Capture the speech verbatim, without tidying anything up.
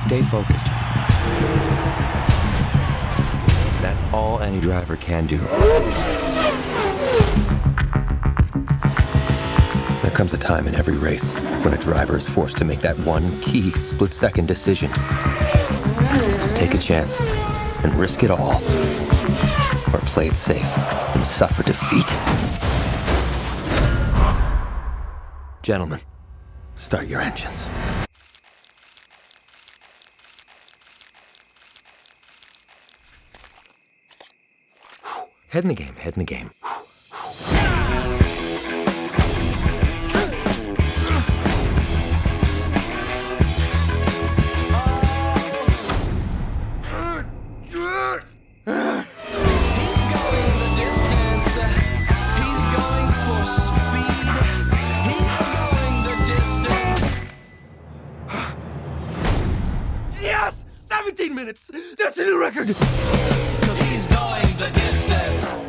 stay focused. That's all any driver can do. There comes a time in every race when a driver is forced to make that one key split-second decision. Take a chance and risk it all, or play it safe and suffer defeat. Gentlemen, start your engines. Head in the game, head in the game. seventeen minutes! That's a new record! Cause he's going the distance.